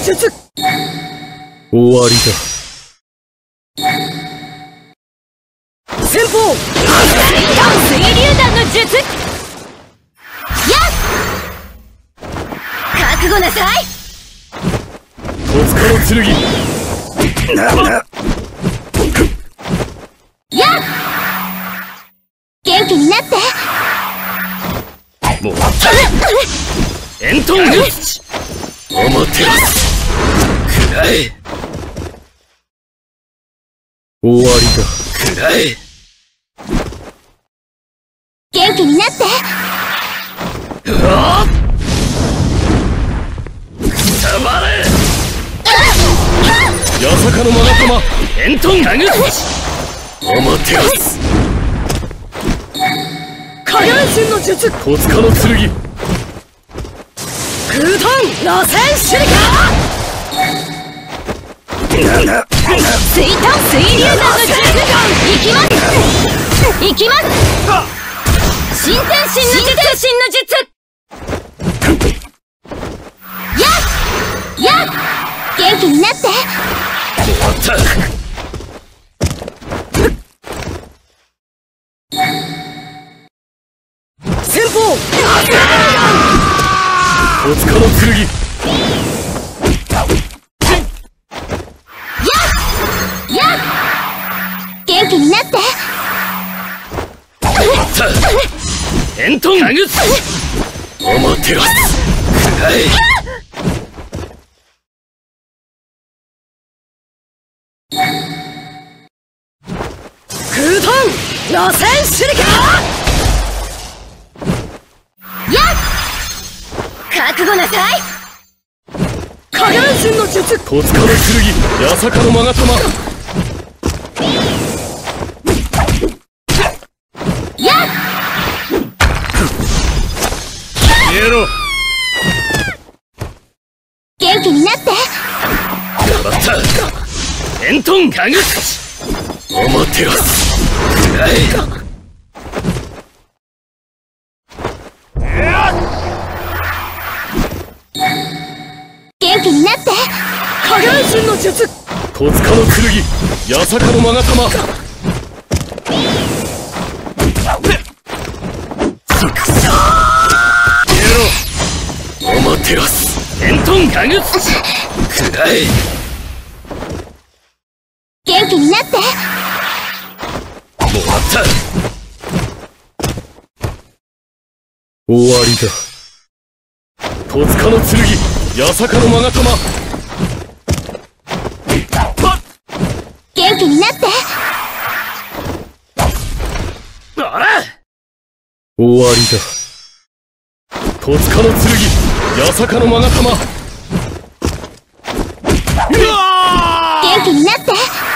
術。 終わりだ。 先方水流弾の術。やっ覚悟なさい。 戸塚の剣。 やっ元気になって。 もうエントングおもてなす。くらえ。終わりだ。くらえ。 元気になって。 うわったまれ。八坂のマナタマエントンガグおもてなす。 火炎神の術。 戸塚の剣。 空遁螺旋手裏剣。水遁水流弾の術。いきますいきます。新天神の術。やっやっ元気になって。 終わった。 先方戸塚の剣。 やっ元気になって。 エントンガグおもてなす。くらえ。 空遁螺旋手裏剣。やっ覚悟なさい。火炎神の術。 戸塚の剣。八坂のマガタマ。 やっ消えろ。 元気になって。 やらったエントンガグおもてなす。くらえ。 元気になって。火炎神の術。 戸塚の剣。八坂のマガタマ。おもてなす。エントンガグくらえ。 元気になって。 もらった。終わりだ。戸塚の剣。八坂のマガタマ。 元気になって。 あら終わりだ。戸塚の剣。八坂のマガタマ。 元気になって。